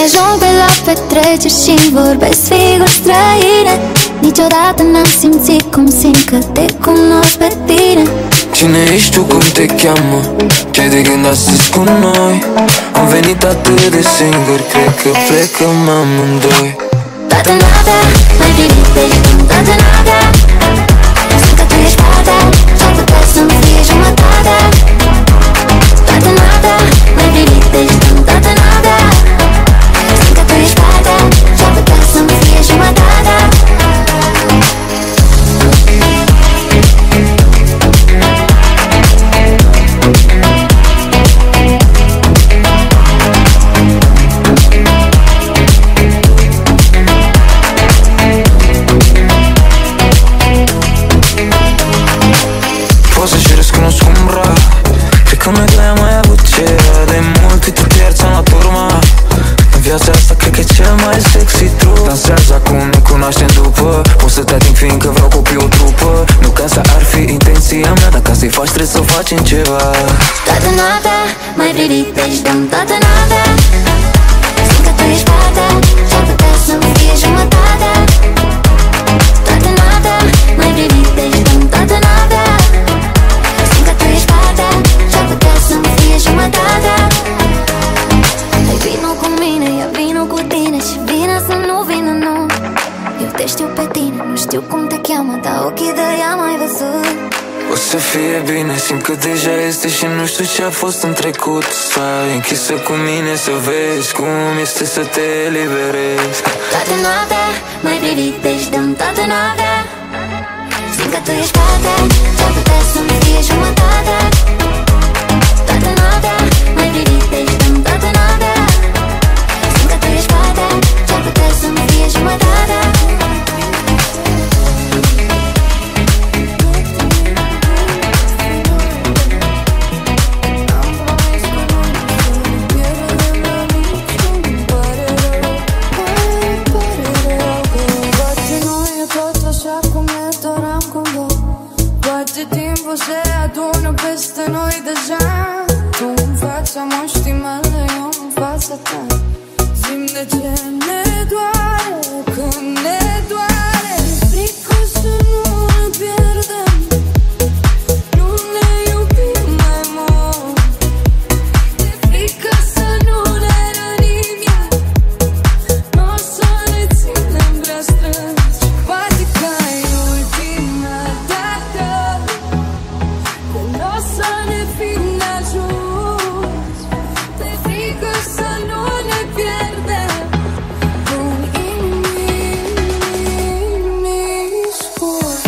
ajung pe la petreceri și-mi vorbesc figuri străine. Niciodată n-am simțit cum simt că te cunosc pe tine. Cine ești tu, cum te cheamă? Ce-ai de gând astăzi cu noi? Am venit atât de singur, cred că plecăm amândoi. Toată noaptea mai privit pe jurul, toată noaptea simt că tu ești partea și-ar putea să-mi fie jumătatea. Toată noaptea mai privit pe jurul, toată noaptea simt că tu ești partea și-ar putea să-mi fie jumătatea. Poți să-și răscunosc cum rar. Cred că noi doi am mai avut ceva de mult, uite te iar ți-am luat urma. În viața asta cred că e cel mai sexy trup. Dansează acum, ne cunoaștem după. Pot să te ating fiindcă vreau copii o trupă. Nu că asta ar fi intenția mea, dacă să-i faci trebuie să facem ceva. Toată noaptea mai privit pe jurul, toată noaptea simt că tu ești partea și-ar putea să-mi fie jumătatea. Toată noaptea mai privit pe jurul, toată noaptea simt că tu ești partea și-ar putea să-mi fie jumătatea. Hai vino cu mine, ia vino cu tine și vine să nu vină, nu. Eu te știu pe tine, nu știu cum te cheamă, dar ochii de ea mai văzut. O să fie bine, simt că deja este și nu știu ce a fost în trecut. Stai închisă cu mine să vezi cum este să te eliberezi. Toată noaptea mai privit pe jurul, toată noaptea simt că tu ești partea și-ar putea să-mi fie jumătatea. Toată noaptea mai privit pe jurul, toată noaptea simt că tu ești partea și-ar putea să-mi fie jumătatea. Se adună peste noi deja. Tu în fața moștii mele, eu în fața ta. Zi-mi de ce ne doare când ne doare. Frică să nu ne pierdem, nu ne iubim mai mult. De frică să nu ne rănim iar, n-o să ne ținem prea strâns. Poate că e ultima dată, n-o să ne fim de ajuns. De frică să nu ne pierdem în inimii scurt.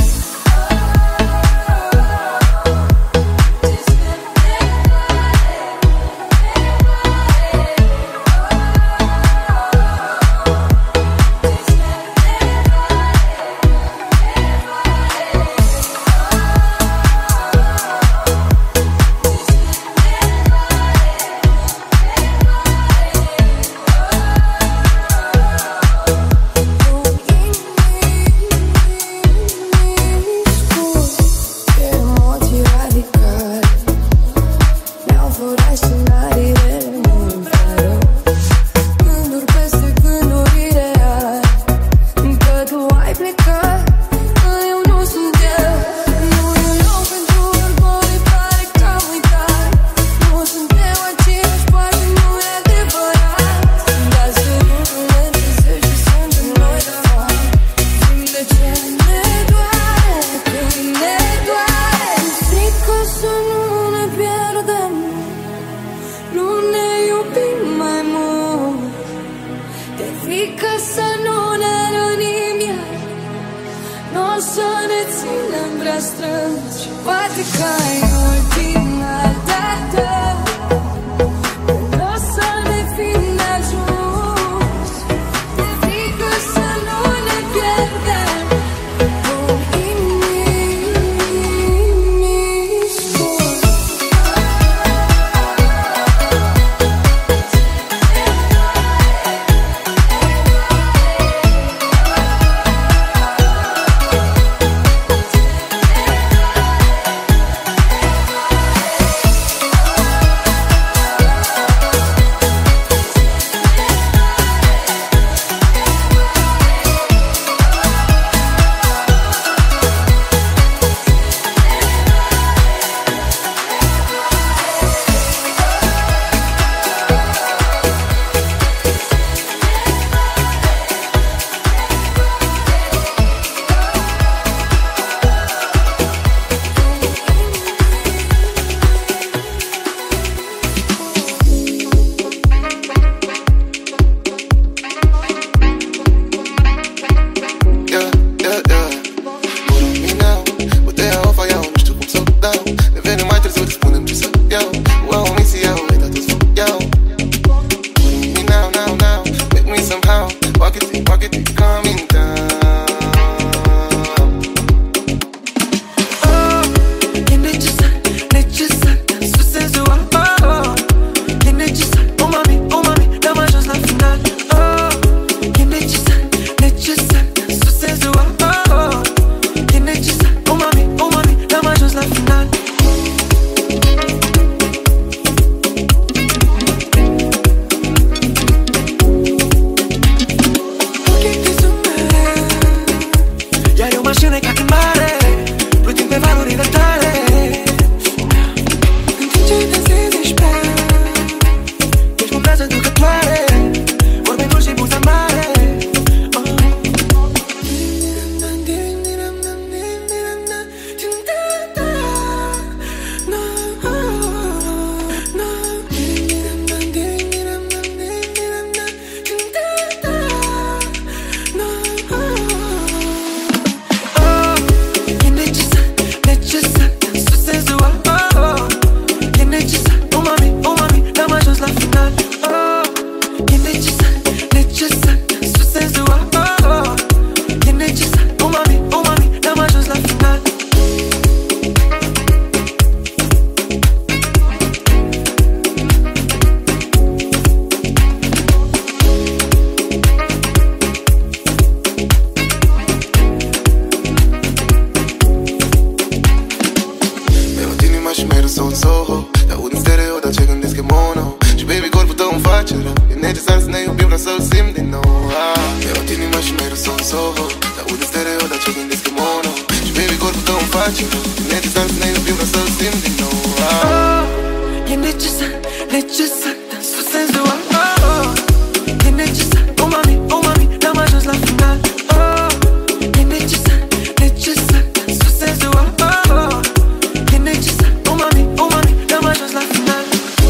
ne iubim, vreau să-l simt din nou. Mi-a luat inima și mi-ai răs-o în Soho. Te aud în stereo, dar ce gândesc e mono. Și baby, corpul tău îmi face rău. Ne distanță, ne iubim, vreau să-l simt din nou. E necesar, necesar, dansul senzual. E necesar, oh mami, n-am ajuns la final. E necesar, necesar, dansul senzual. E necesar, oh mami, n-am ajuns la final.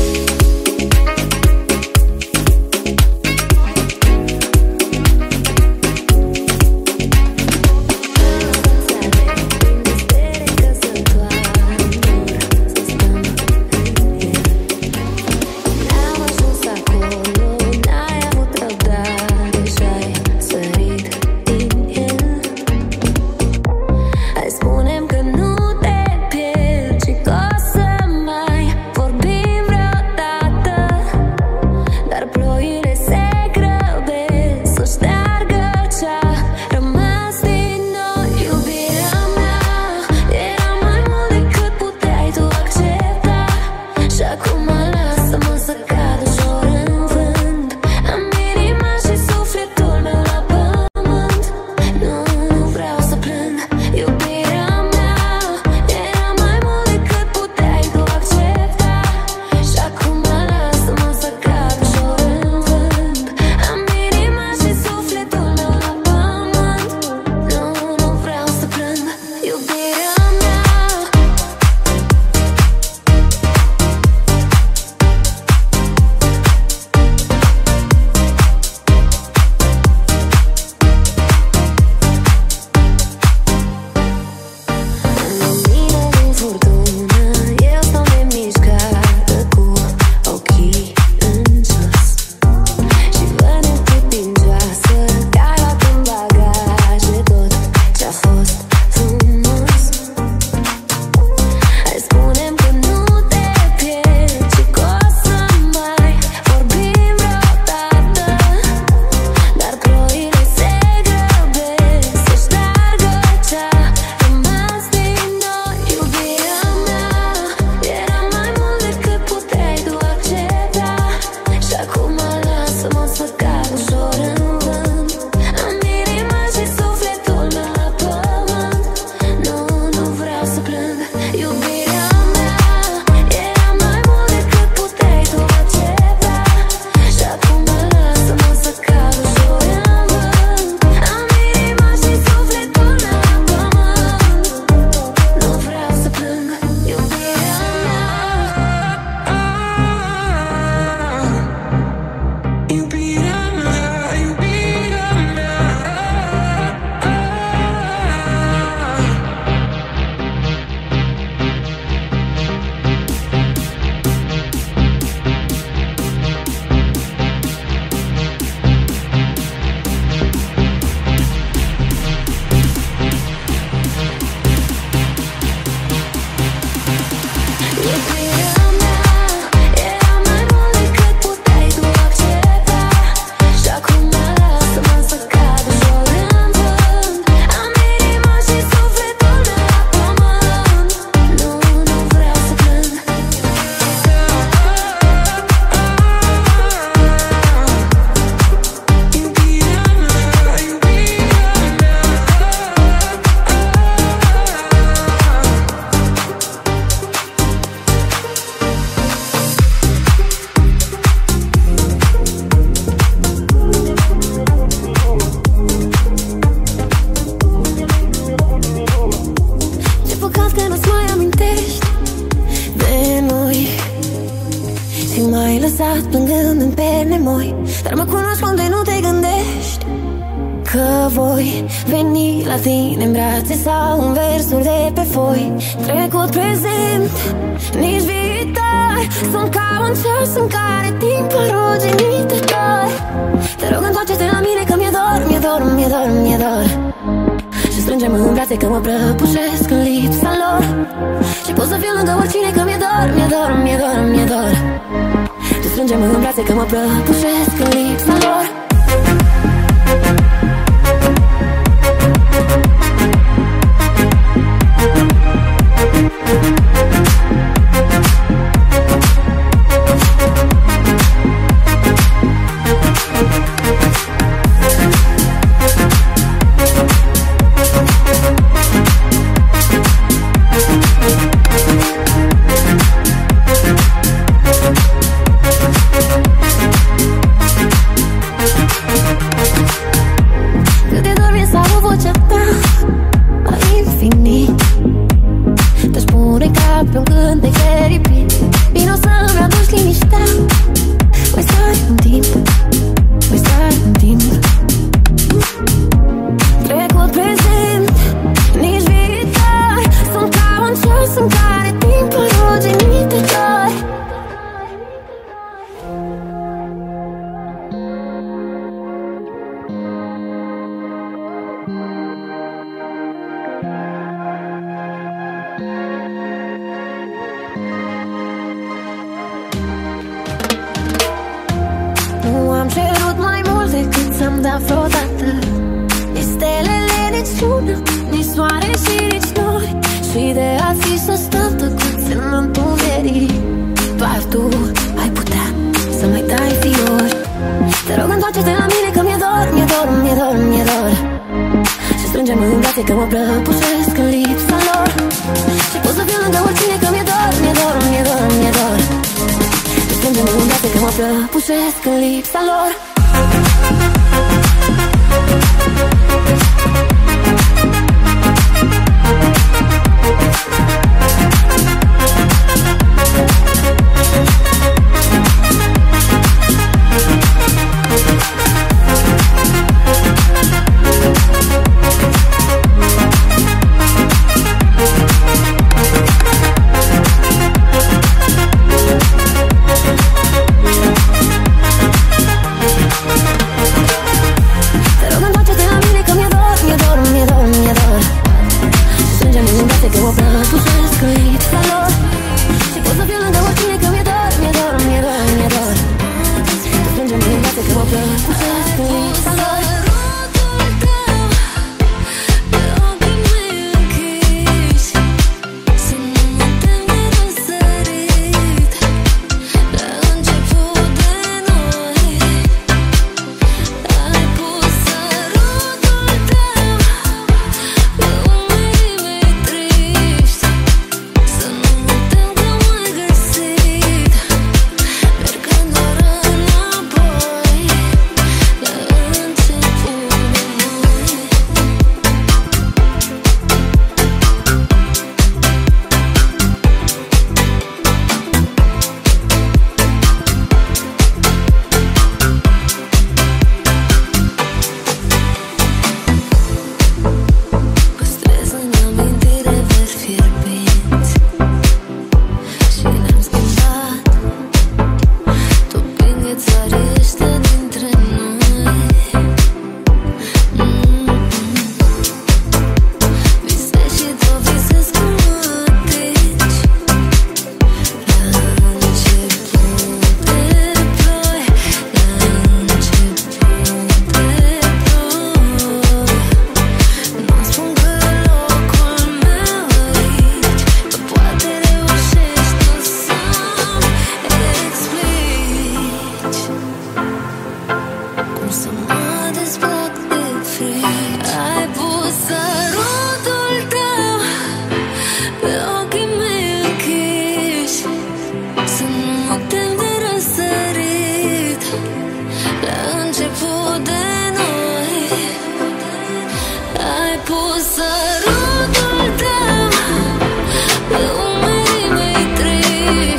lăsat plângând în perne moi, dar mă cunosc unde nu te gândești că voi veni la tine în brațe sau în versuri de pe foi. Trecut, prezent, nici viitor, sunt ca un ceas în care timpul ruginit își dor. Te rog, întoarce-te la mine că mi-e dor, mi-e dor, mi-e dor, mi-e dor. Și strânge-mă în brațe că mă prăbușesc în lipsa lor. Și pot să fiu lângă oricine că mi-e dor, mi-e dor, mi-e dor, mi-e dor. Și strânge-mă în brațe că mă prăbușesc în lipsa lor. întoarce-te la mine că mi-e dor, mi-e dor, mi-e dor, mi-e dor. Și strângem în brațe că mă prăbușesc în lipsa lor. Și pot să fiu lângă oricine că mi-e dor, mi-e dor, mi-e dor, mi-e dor. Și strângem în brațe că mă prăbușesc în lipsa lor.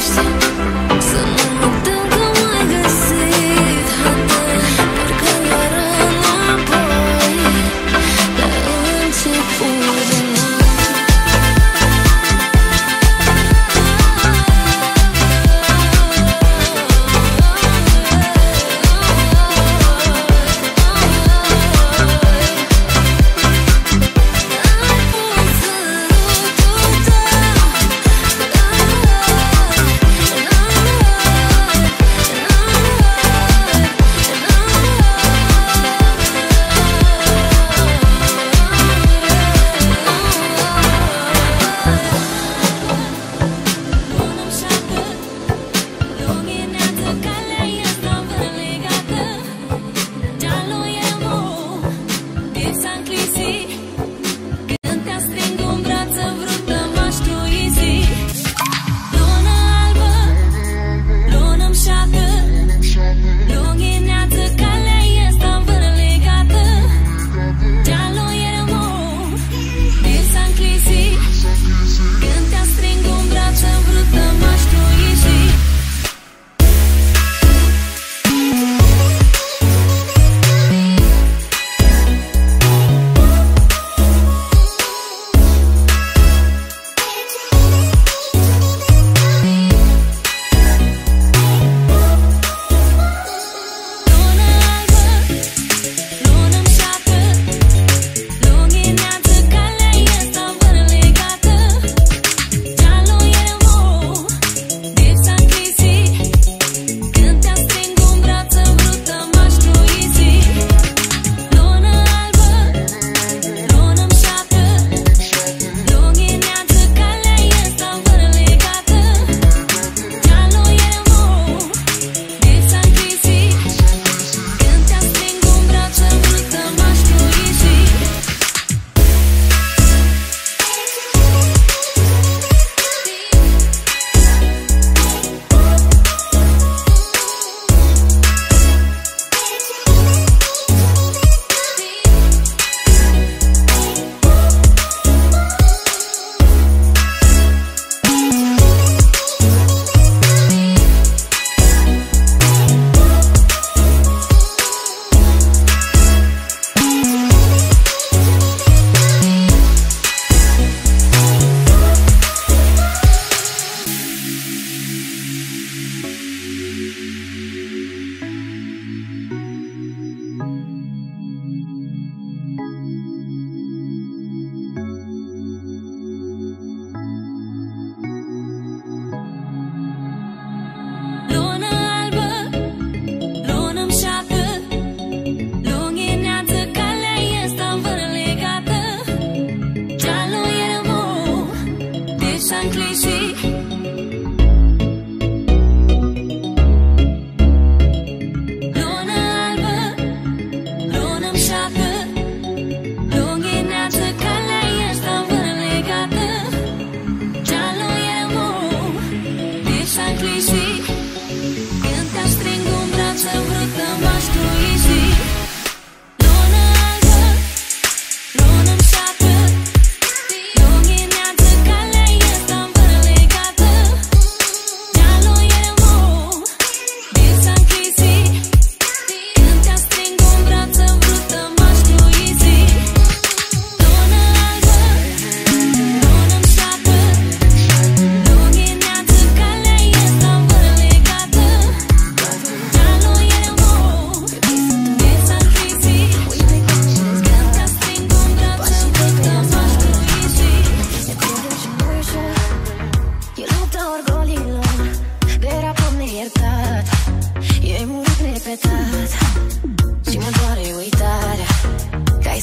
Să nu uităm că m-ai găsit. Parcă doar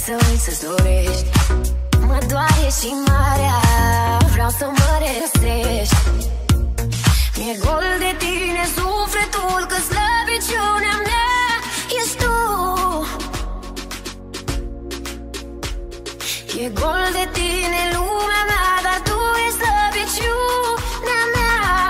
să uiți, să-ți dorești. Mă doare și marea, vreau să mă răstești. Mi-e gol de tine sufletul, că slăbiciunea mea ești tu. E gol de tine lumea mea, dar tu ești slăbiciunea mea.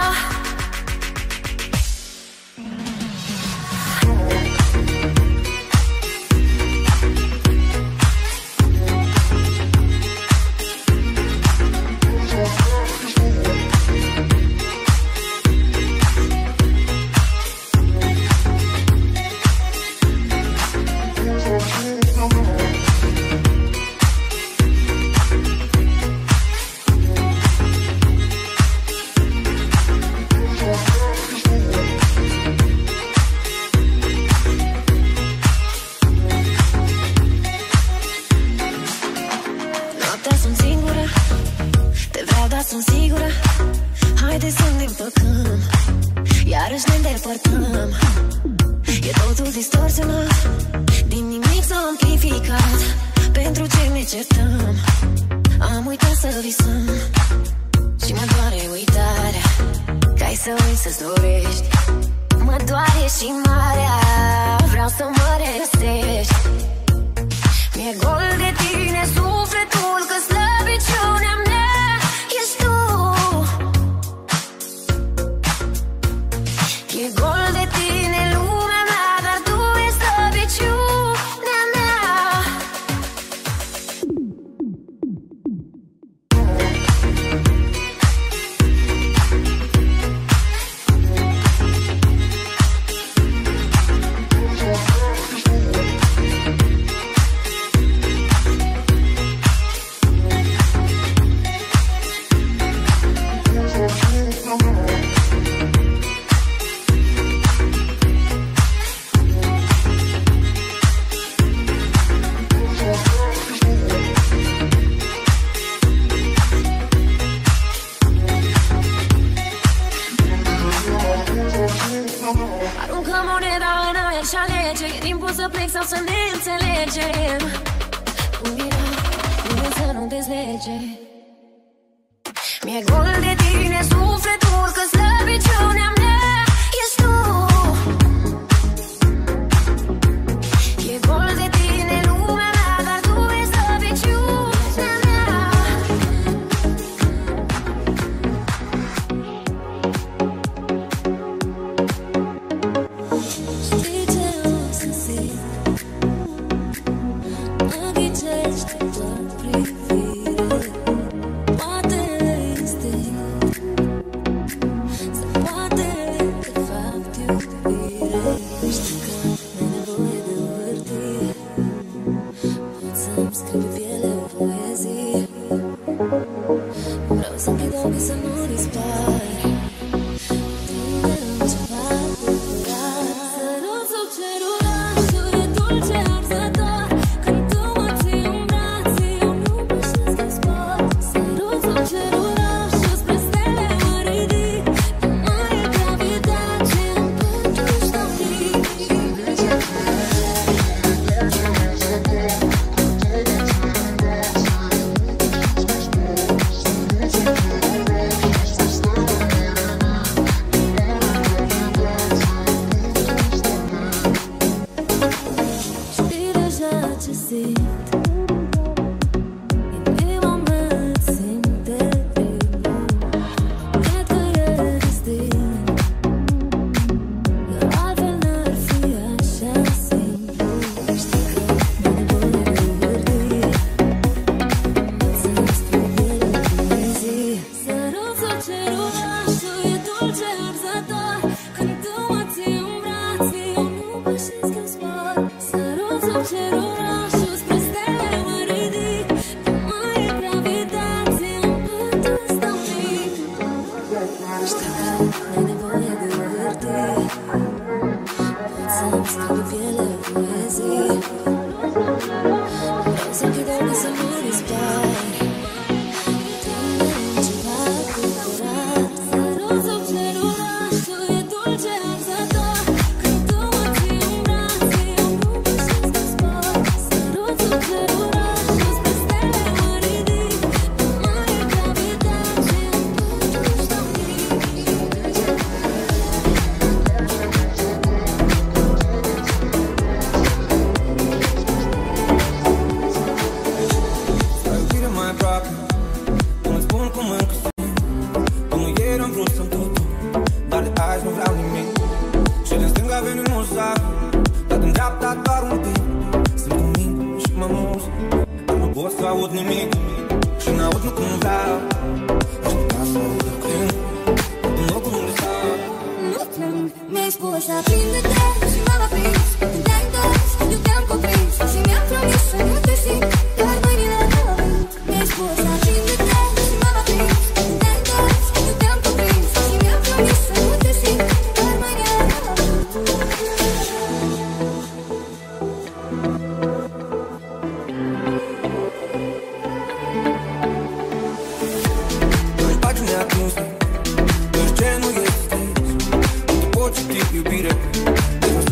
Sunt sigură, haide să ne împăcăm, iarăși ne îndepărtăm. E totul distorsionat, din nimic s-a amplificat. Pentru ce ne certăm? Am uitat să visăm și mă doare uitarea, că ai să uiți, să-ți dorești. Mă doare și marea, vreau să mă răstești. Mi-e gol de tine sufletul, că slăbiciunea mea ești tu. E gol de tine lumea mea, dar tu ești slăbiciunea mea. Aruncă moneda în aer și alege, e timpul să plec sau să ne înțelegem. Cum era, nimeni să nu dezlege. Mi-e gol de tine sufletul, că slăbiciunea mea ești tu. E gol de tine lumea mea, dar tu ești slăbiciunea mea. Știi ce o să zic? Mă ghicește doar privire, poate instinct, sau poate de fapt iubire. Știi că n-ai nevoie de o hârtie, pot să-mi scriu pe piele o poezie. Vreau să închid ochii să nu dispari, tine-mi ceva curat. Sărut sub cerul roșu, e dulce arzător, când tu mă ții în brațe, eu nu pășesc în spor. Sărut sub cerul roșu, spre stele mă ridic, nu mai e gravitate, îmi pentru ștopnic. Știi deja ce simt, inima mea îți simte ritmul. Cred că e destin, că altfel n-ar fi așa simplu. Știi că n-ai nevoie de o hârtie, pot să-mi scriu piele o poezie. Sărut sub cerul roșu, e dulce arzător, când tu mă ții în brațe, eu nu pășesc în spor. Sărut sub cerul roșu, spre stele mă ridic, nu mai e gravitație, îmi pentru stăpânic. Știu că n-ai nevoie de o hârtie, pot să-mi scriu pe piele o poezie. Vreau să închid ochii să nu dispari, tine-mi ceva curat. Sărut sub cerul roșu, e dulce arzător, când tu mă ții în brațe, eu nu pășesc în spor. Sărut sub cerul aud nimic și n-aud nu cum vreau. Aș putea să aud când în locul unde stau. Nu plâng, mi-ai spus aprinde-te și m-am aprins. Când te-ai întors, eu te-am cuprins și mi-am promis să nu te simt, doar mâinile la vânt. Mi-ai spus aprinde-te și m-am aprins. Când te-ai întors, eu te-am cuprins și mi-am promis să nu te simt, doar mâinile la vânt. În pagina atinse, nici ce nu existezi. Nu te pot citi, iubire.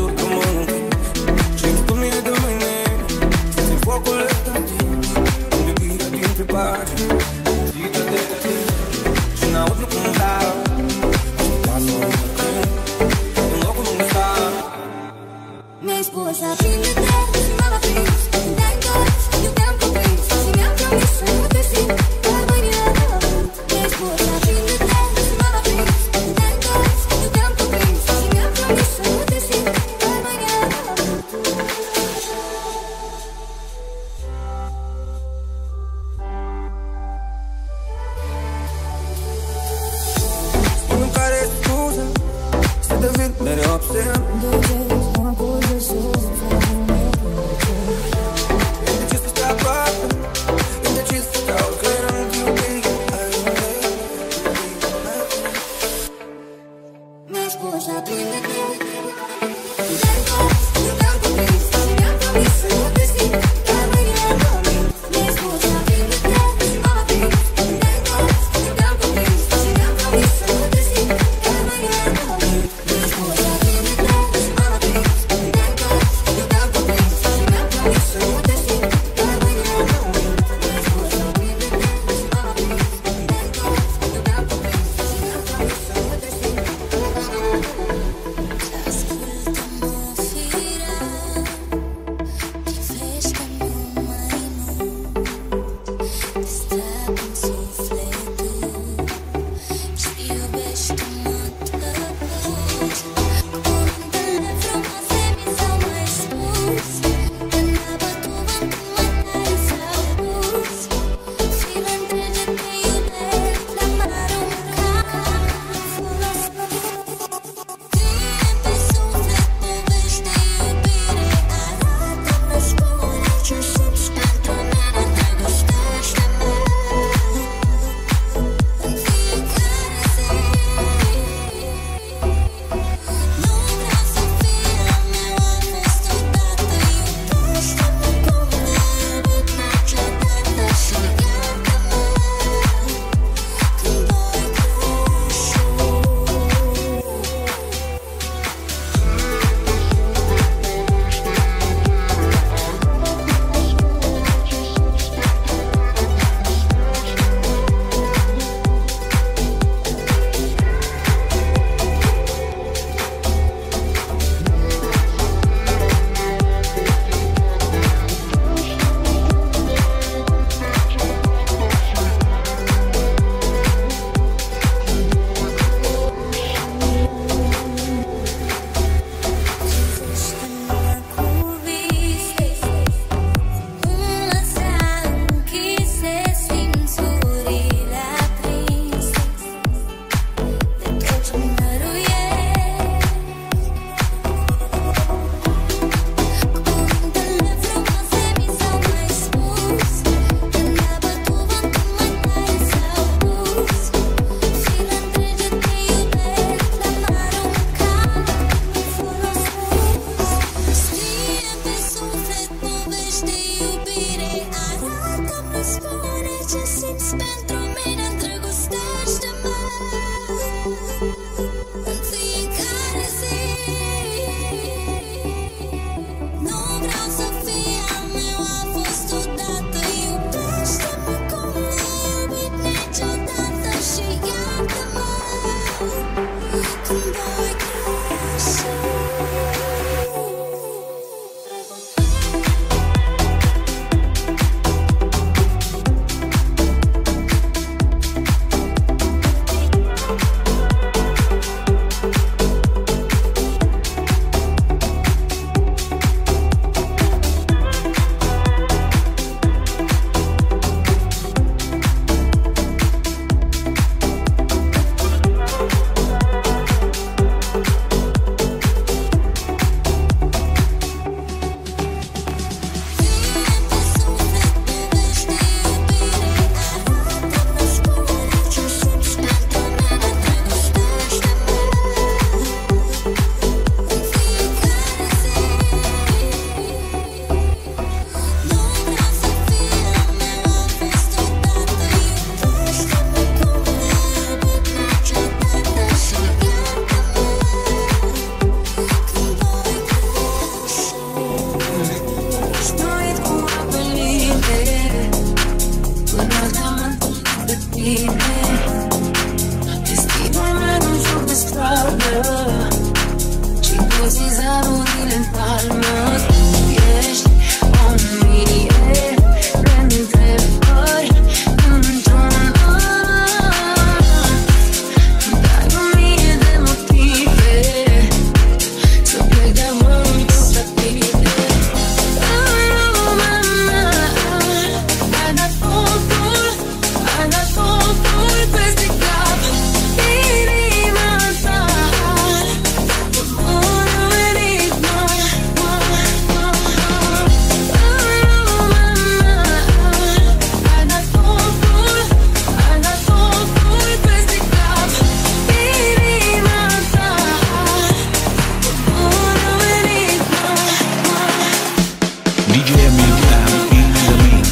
DJ Emilian in the mix.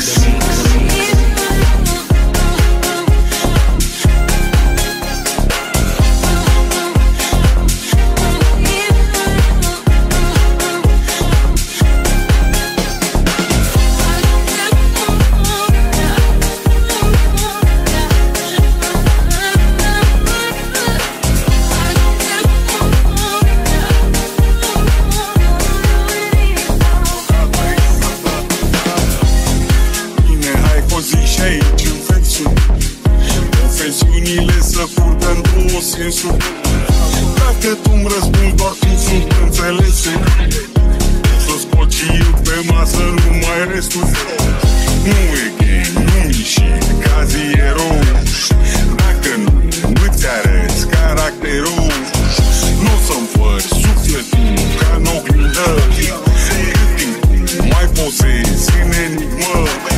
Dacă tu-mi răspunzi doar cum sunt înțelese, să scot și eu pe masă numai restul. Nu e gay, nu-mi și cazi erou. Dacă nu îți arăți caracterul, n-o să-mi fări sufletul ca în oglindă. Cât timp mai posezi în enigmă,